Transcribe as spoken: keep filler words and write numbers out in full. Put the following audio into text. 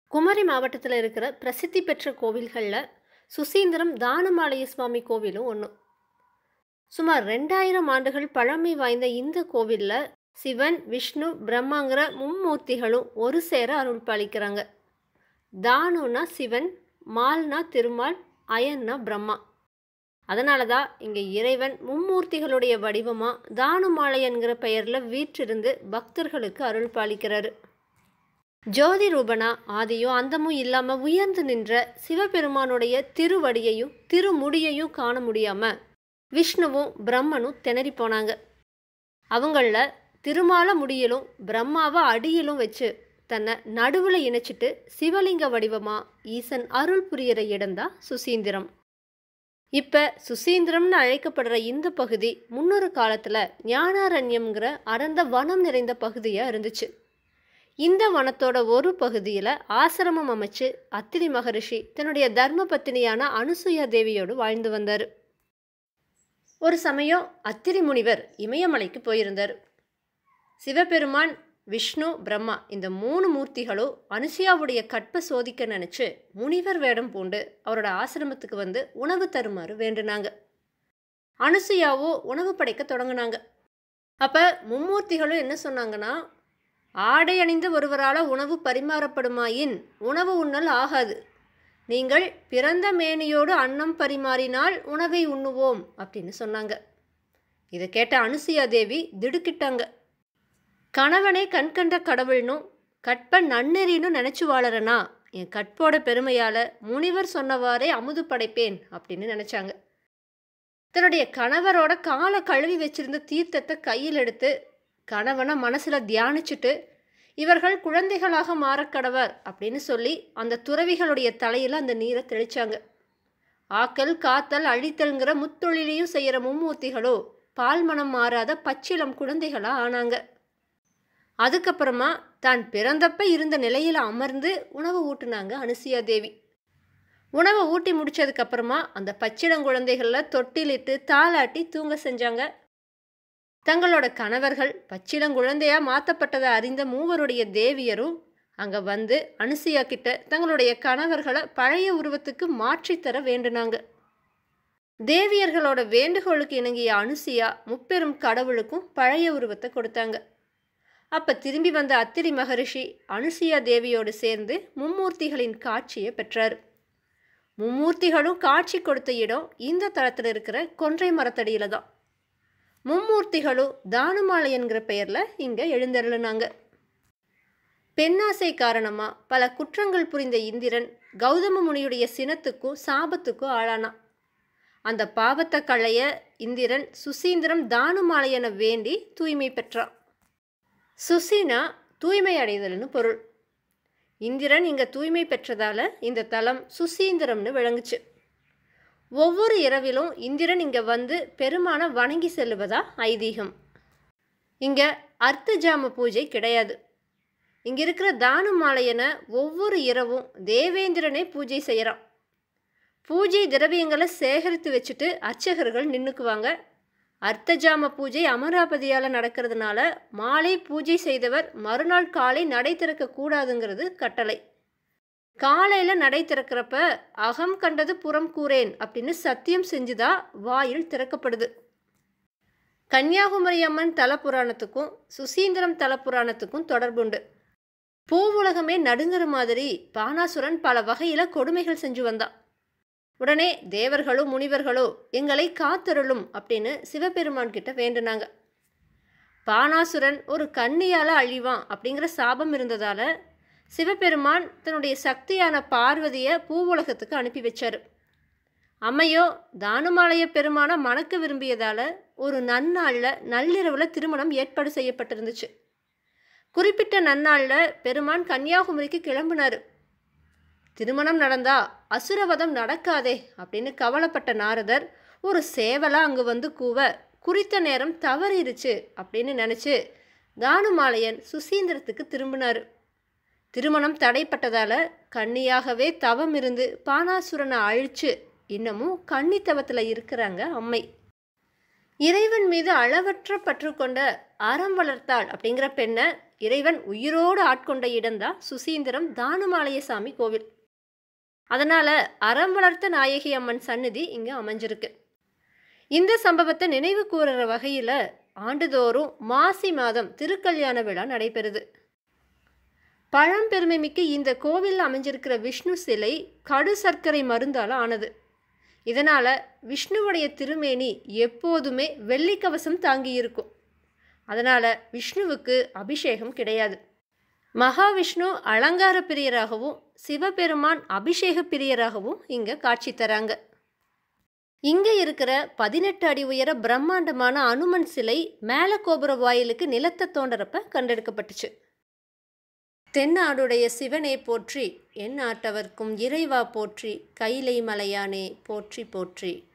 குமரி மாவட்டத்தில் இருக்கிற பிரசித்தி பெற்ற கோவில்களில் சுசீந்திரம் தானுமாலய சுவாமி கோவிலும் ஒன்று. சுமார் ரெண்டாயிரம் ஆண்டுகள் பழமை வாய்ந்த இந்த கோவிலில் சிவன், விஷ்ணு, பிரம்மாங்கிற மும்மூர்த்திகளும் ஒரு சேர அருள் பாலிக்கிறாங்க. தானுனா சிவன், மால்னா திருமால், அயன்னா பிரம்மா. அதனால தான் இங்கே இறைவன் மும்மூர்த்திகளுடைய வடிவமாக தானுமாலயங்கிற பெயரில் வீற்றிருந்து பக்தர்களுக்கு அருள் பாலிக்கிறாரு. ஜோதி ரூபனா ஆதியும் அந்தமும் இல்லாமல் உயர்ந்து நின்ற சிவபெருமானுடைய திருவடியையும் திருமுடியையும் காண முடியாமல் விஷ்ணுவும் பிரம்மனும் திணறி போனாங்க. அவங்களில் திருமால முடியிலும் பிரம்மாவை அடியிலும் வச்சு தன்னை நடுவில் இணைச்சிட்டு சிவலிங்க வடிவமாக ஈசன் அருள் புரிகிற இடம்தான் சுசீந்திரம். இப்போ சுசீந்திரம்னு அழைக்கப்படுற இந்த பகுதி முன்னொரு காலத்தில் ஞானாரண்யம்ங்கிற அடர்ந்த வனம் நிறைந்த பகுதியாக இருந்துச்சு. இந்த வனத்தோட ஒரு பகுதியில் ஆசிரமம் அமைச்சு அத்திரி மகரிஷி தன்னுடைய தர்ம பத்தினியான அனுசுயா தேவியோடு வாழ்ந்து வந்தார். ஒரு சமயம் அத்திரி முனிவர் இமயமலைக்கு போயிருந்தார். சிவபெருமான், விஷ்ணு, பிரம்மா இந்த மூணு மூர்த்திகளும் அனுசுயாவுடைய கற்பை சோதிக்க நினச்சி முனிவர் வேடம் பூண்டு அவரோட ஆசிரமத்துக்கு வந்து உணவு தருமாறு வேண்டுனாங்க. அனுசுயாவோ உணவு படைக்க தொடங்கினாங்க. அப்போ மும்மூர்த்திகளும் என்ன சொன்னாங்கன்னா, ஆடை அணிந்த ஒருவரால் உணவு பரிமாறப்படுமாயின் உணவு உண்ணல் ஆகாது. நீங்கள் பிறந்த மேனியோடு அன்னம் பரிமாறினால் உணவை உண்ணுவோம் அப்படின்னு சொன்னாங்க. இதை கேட்ட அனுசுயா தேவி திடுக்கிட்டாங்க. கணவனே கண்கண்ட கடவுள்னும் கற்ப நன்னெறின்னு நினச்சி வாழறனா என் கற்போட பெருமையால் முனிவர் சொன்னவாறே அமுது படைப்பேன் அப்படின்னு நினச்சாங்க. தன்னுடைய கணவரோட காலை கழுவி வச்சிருந்த தீர்த்தத்தை கையில் எடுத்து கணவனை மனசில் தியானிச்சுட்டு இவர்கள் குழந்தைகளாக மாறக்கடவர் அப்படின்னு சொல்லி அந்த துறவிகளுடைய தலையில் அந்த நீரை தெளிச்சாங்க. ஆக்கல், காத்தல், அழித்தல்ங்கிற முத்தொழிலையும் செய்கிற மும்மூர்த்திகளோ பால் மனம் மாறாத பச்சிளம் குழந்தைகளாக ஆனாங்க. அதுக்கப்புறமா தான் பிறந்தப்ப இருந்த நிலையில் அமர்ந்து உணவு ஊட்டினாங்க அனுசுயா தேவி. உணவை ஊட்டி முடிச்சதுக்கப்புறமா அந்த பச்சிளங்குழந்தைகளில் தொட்டிலிட்டு தாளாட்டி தூங்க செஞ்சாங்க. தங்களோட கணவர்கள் பச்சிளங்குழந்தையாக மாற்றப்பட்டதை அறிந்த மூவருடைய தேவியரும் அங்கே வந்து அனுசுயா கிட்ட தங்களுடைய கணவர்களை பழைய உருவத்துக்கு மாற்றித்தர வேண்டுனாங்க. தேவியர்களோட வேண்டுகோளுக்கு இணங்கிய அனுசுயா முப்பெரும் கடவுளுக்கும் பழைய உருவத்தை கொடுத்தாங்க. அப்போ திரும்பி வந்த அத்திரி மகரிஷி அனுசுயா தேவியோடு சேர்ந்து மும்மூர்த்திகளின் காட்சியை பெற்றார். மும்மூர்த்திகளும் காட்சி கொடுத்த இடம் இந்த தளத்தில் இருக்கிற கொன்றை மரத்தடியில தான். மும்மூர்த்திகளும் தானுமாலயங்கிற பெயரில் இங்கே எழுந்தருளினாங்க. பெண்ணாசை காரணமாக பல குற்றங்கள் புரிந்த இந்திரன் கௌதம முனியுடைய சினத்துக்கும் சாபத்துக்கும் ஆளானான். அந்த பாவத்தை களைய இந்திரன் சுசீந்திரம் தானுமாலயனை வேண்டி தூய்மை பெற்றான். சுசீனா தூய்மை அடைதல்னு பொருள். இந்திரன் இங்கே தூய்மை பெற்றதால் இந்த தலம் சுசீந்திரம்னு விளங்குச்சு. ஒவ்வொரு இரவிலும் இந்திரன் இங்கே வந்து பெருமானை வணங்கி செல்லுவதா ஐதீகம். இங்கே அர்த்த ஜாம பூஜை கிடையாது. இங்கே இருக்கிற தானுமாலயனை ஒவ்வொரு இரவும் தேவேந்திரனே பூஜை செய்கிறான். பூஜை திரவியங்களை சேகரித்து வச்சுட்டு அர்ச்சகர்கள் நின்றுக்குவாங்க. அர்த்தஜாம பூஜை அமராபதியால் நடக்கிறதுனால மாலை பூஜை செய்தவர் மறுநாள் காலை நடை திறக்கக்கூடாதுங்கிறது கட்டளை. காலையில் நடை திறக்கிறப்ப அகம் கண்டது புறம் கூறேன் அப்படின்னு சத்தியம் செஞ்சுதான் வாயில் திறக்கப்படுது. கன்னியாகுமரி அம்மன் தலப்புராணத்துக்கும் சுசீந்திரம் தலப்புராணத்துக்கும் தொடர்புண்டு. பூவுலகமே நடுங்கிற மாதிரி பானாசுரன் பல வகையில் கொடுமைகள் செஞ்சு வந்தான். உடனே தேவர்களோ முனிவர்களோ எங்களை காத்தருளும் அப்படின்னு சிவபெருமான் கிட்ட வேண்டுனாங்க. பானாசுரன் ஒரு கன்னியால் அழிவான் அப்படிங்கிற சாபம் இருந்ததால் சிவபெருமான் தன்னுடைய சக்தியான பார்வதியை பூவுலகத்துக்கு அனுப்பி வச்சார். அம்மையோ தானுமாலய பெருமானை மணக்க விரும்பியதால் ஒரு நன்னாளில் நள்ளிரவில் திருமணம் ஏற்பாடு செய்யப்பட்டிருந்துச்சு. குறிப்பிட்ட நன்னாளில் பெருமான் கன்னியாகுமரிக்கு கிளம்பினார். திருமணம் நடந்தா அசுரவதம் நடக்காதே அப்படின்னு கவலைப்பட்ட நாரதர் ஒரு சேவலாக அங்கே வந்து கூவ குறித்த நேரம் தவறிடுச்சு அப்படின்னு நினச்சி தானுமாலயன் சுசீந்திரத்துக்கு திரும்பினார். திருமணம் தடைப்பட்டதால் கன்னியாகவே தவம் இருந்து பானாசுரனை அழிச்சு இன்னமும் கன்னித்தவத்தில் இருக்கிறாங்க அம்மை. இறைவன் மீது அளவற்ற பற்று கொண்ட அறம் வளர்த்தாள் அப்படிங்கிற பெண்ணை இறைவன் உயிரோடு ஆட்கொண்ட இடம்தான் சுசீந்திரம் தானுமாலயசாமி கோவில். அதனால் அறம் வளர்த்த நாயகி அம்மன் சந்நிதி இங்கே அமைஞ்சிருக்கு. இந்த சம்பவத்தை நினைவு கூறுற வகையில் ஆண்டுதோறும் மாசி மாதம் திருக்கல்யாண விழா நடைபெறுது. பழம்பெருமை மிக்க இந்த கோவிலில் அமைஞ்சிருக்கிற விஷ்ணு சிலை கடு சர்க்கரை மருந்தால் ஆனது. இதனால் விஷ்ணுவுடைய திருமேனி எப்போதுமே வெள்ளிக்கவசம் தாங்கி இருக்கும். அதனால் விஷ்ணுவுக்கு அபிஷேகம் கிடையாது. மகாவிஷ்ணு அலங்கார பிரியராகவும் சிவபெருமான் அபிஷேக பிரியராகவும் இங்கே காட்சி தராங்க. இங்கே இருக்கிற பதினெட்டு அடி உயர பிரம்மாண்டமான அனுமன் சிலை மேல கோபுர வாயிலுக்கு நிலத்தை தோன்றப்ப கண்டெடுக்கப்பட்டுச்சு. தென்னாடுடைய சிவனே போற்றி, என் நாட்டவர்க்கும் இறைவா போற்றி, கைலை மலையானே போற்றி போற்றி.